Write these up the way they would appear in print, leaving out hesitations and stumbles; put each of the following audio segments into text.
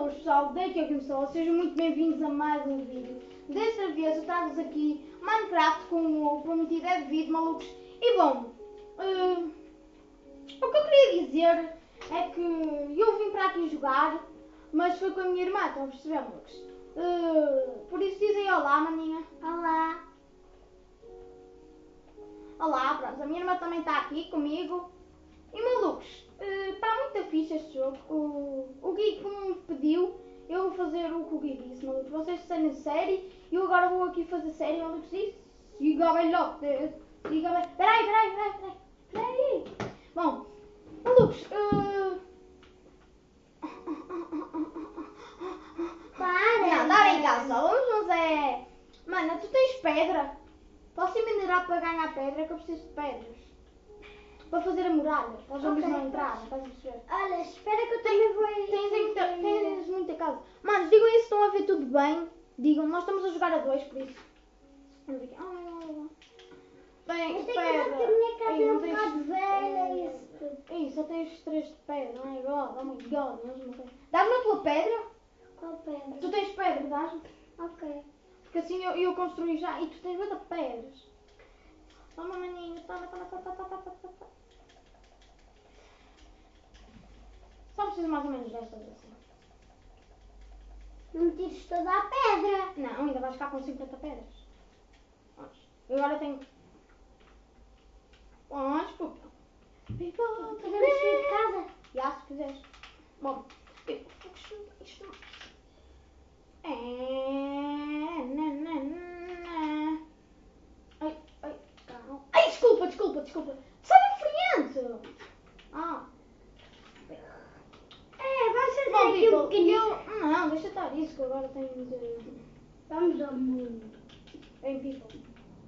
Boas pessoal, daqui a começou, sejam muito bem-vindos a mais um vídeo. Desta vez eu trago-vos aqui Minecraft como o prometido é devido, malucos. E bom, o que eu queria dizer é que eu vim para aqui jogar, mas foi com a minha irmã, estão a perceber, malucos? Por isso dizem olá, maninha. Olá. Olá, pronto, a minha irmã também está aqui comigo. E malucos, está muito fixe este jogo. O Gui, como me pediu, eu vou fazer o que o Gui disse, malucos. Vocês disserem série, eu agora vou aqui fazer série, malucos. Siga velhote. Siga velhote. Peraí. Bom, malucos, Para. não, dá em casa. Vamos é... Mana, tu tens pedra? Posso ir minerar para ganhar pedra? Que eu preciso de pedras. Para fazer a muralha, para os zombies Ok, não entrarem, estás a perceber? Olha, espera que eu também vou aí. Tens muita casa. Mano, digam aí se estão a ver tudo bem. Digam, nós estamos a jogar a dois, por isso. Vamos aqui. Bem, Mas tem que pedra. ver que a minha casa Ei, é não um tens- bocado velha e isso tudo. Ei, só tens 3 de pedra, oh my god, oh my god, mesmo assim. Dás-me a tua pedra? Qual pedra? Tu tens pedra, dás-me? Ok. Porque assim eu construí já e tu tens muita pedras. Toma, maninho, toma. Só preciso mais ou menos destas assim. Não me tires toda a pedra. Não, ainda vais ficar com 50 pedras. Eu agora tenho... Onde, puta? Podemos sair de casa? Já, se quiseres. Bom, isto... Ai, calma. Ai, desculpa. Sai da frente! Ah. Vamos fazer Bom, aqui um people, pequenino. Não, deixa estar isso, que eu agora tenho de... Vamos ao mundo. Bem, people.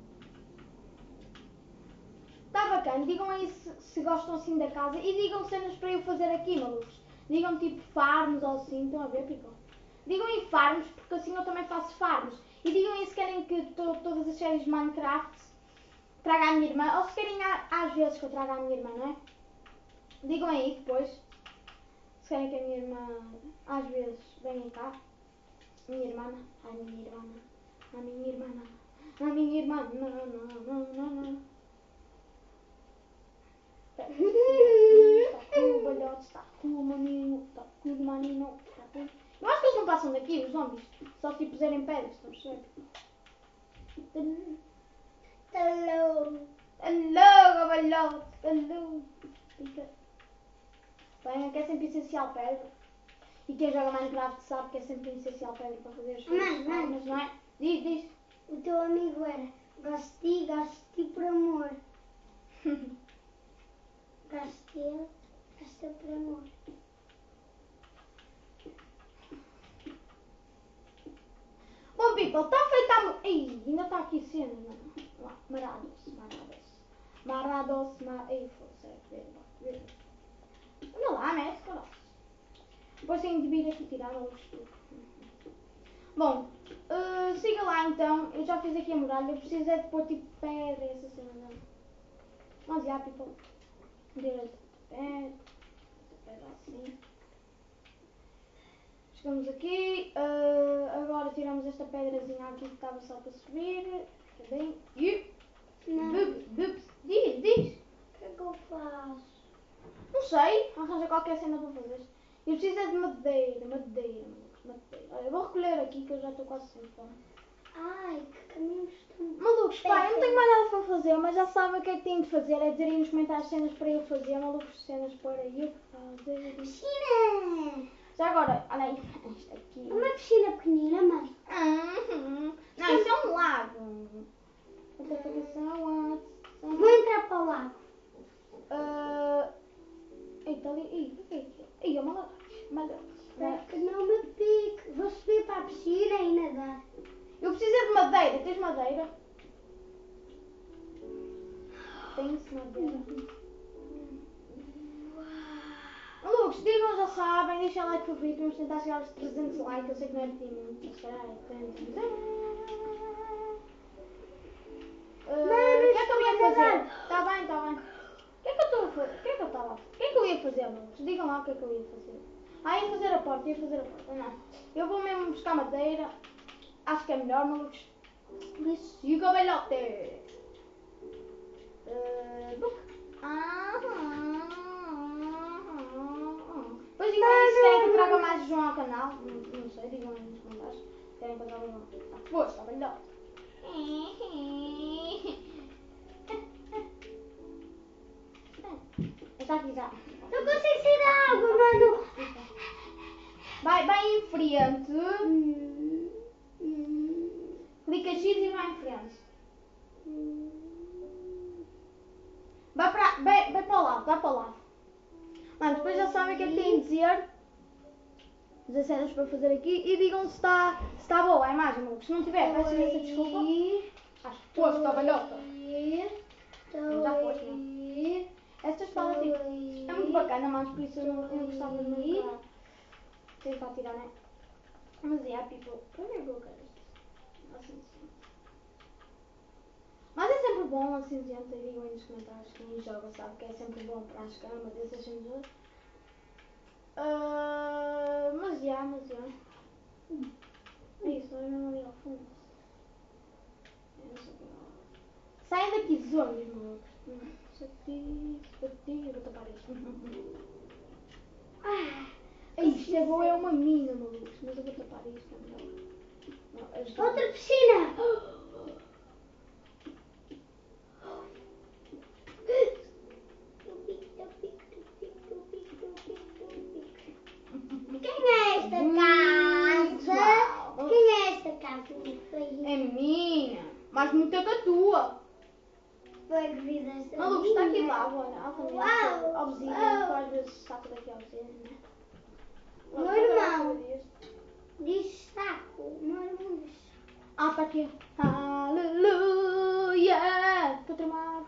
Está bacana, digam aí se gostam assim da casa e digam cenas para eu fazer aqui, malucos. Digam tipo farms ou assim, estão a ver, people? Digam aí farms, porque assim eu também faço farms. E digam aí se querem que todas as séries de Minecraft traga a minha irmã, ou se querem às vezes que eu traga a minha irmã, não é? Digam aí depois, se querem que a minha irmã às vezes venha cá. Minha irmã, a minha irmã, não. Está cool, balhote, está cool, maninho, está cool, maninho, está cool. Eu acho que eles não passam daqui, os zombies, só se puserem pedras, estão a perceber? Hello, balhote, hello. Bem, que é sempre essencial pedra. E quem joga Minecraft sabe que é sempre essencial pedra para fazer as coisas, mas não é? Diz. O teu amigo era gosto de ti por amor. Gosto por amor. Bom, people, está feita a... Ei, ainda está aqui cena, não? Marados. Ei, foda-se, anda lá, mete, caralho. Depois tenho de vir aqui tirar o estudo. Bom, siga lá então, eu já fiz aqui a muralha, eu preciso é de pôr tipo pedra e essa cena não. Mas já, people, direito de pedra assim. Chegamos aqui, agora tiramos esta pedrazinha aqui que estava só para subir. Fica bem. Diz. O que é que eu faço? Não sei, arranja qualquer cena para fazer. Eu preciso é de madeira. Olha, eu vou recolher aqui que eu já estou quase sem fome. Ai, que caminhos tão... Malucos, pá, eu não tenho mais nada para fazer, mas já sabem o que é que têm de fazer, é dizer aí nos comentários cenas para eu fazer, malucos, cenas para eu fazer. Piscina! Já agora, olha aí, isto aqui. Uma piscina pequenina, mãe. Não, isso é um lago. Vou entrar para o lago. Eita, ali, o que é aquilo? Ih, uma lagarta. Espera que não me pique. Vou subir para a piscina e nadar. Eu preciso é de madeira, tens madeira? Tens madeira? Malucos, digam, já sabem, deixem like favorito, vamos tentar chegar aos 300 likes, eu sei que não é pedir muito, mas será? O que é que eu ia fazer? Está bem. O que é que eu estou a fazer? O que é que eu ia fazer, malucos? Digam lá o que é que eu ia fazer. Ah, ia fazer a porta. Não. Eu vou mesmo buscar madeira. Acho que é melhor, malucos. Por isso, siga, velhote. Pois digam aí se querem que eu traga mais João ao canal. Não sei, digam aí nos comentários. Querem que eu traga João. Força, velhote. Está aqui já. Não consigo sair da água, mano. Vai em frente. Clica X e vai em frente. Vai para o lado. Mano, depois já sabem o que é que têm de dizer. As cenas para fazer aqui e digam se está boa a imagem, maluco. Se não tiver, peço imensa desculpa. Acho que foste, velhota. Já foste, não? Esta espada tipo, é muito bacana, mas por isso eu não gostava de nunca tentar tirar, né? Mas people, para mim eu quero isto. Assim. Mas é sempre bom assim, gente, e digam aí nos comentários quem joga sabe que é sempre bom para as câmaras desses sensores. Mas já. É isso, olha mesmo ali ao fundo. Saia daqui, zombies, maluco. Eu vou tapar isto. Isto é uma mina, maluco. Mas eu vou tapar isto, é melhor. Outra piscina. Quem é esta casa? Quem é esta casa? É minha, mas muita que a tua. Foi que fiz esta. Maluco, está aqui lava, olha. Uau! Obsidian, tu às vezes saco daqui obsidian, né? Meu irmão. Diz saco. Meu irmão diz saco. Ah, está aqui. Aleluia! Estou a tramar.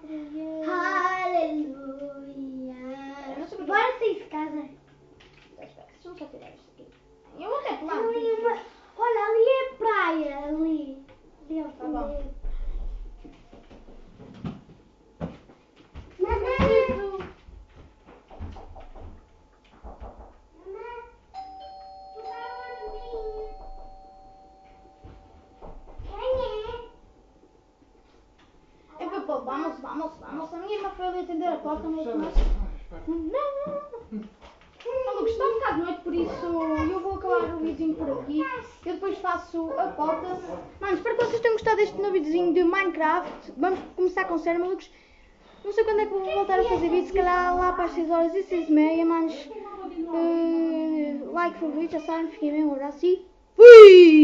Aleluia. Bora sair de casa. Deixa-me só tirar isto aqui. Eu vou até pular. Olha, ali é a praia. Ali. Tá bom. Vamos. A minha irmã foi ali atender a porta, mas... Não. Maluco, está a ficar de noite, por isso eu vou acabar o videozinho por aqui. Eu depois faço a porta. Mano, espero que vocês tenham gostado deste novo videozinho de Minecraft. Vamos começar com sério, malucos. Não sei quando é que vou voltar a fazer vídeo, se calhar lá para as 6 horas e 6h30, manos. Like, favorito, já sabem, fiquem bem, um abraço e fui!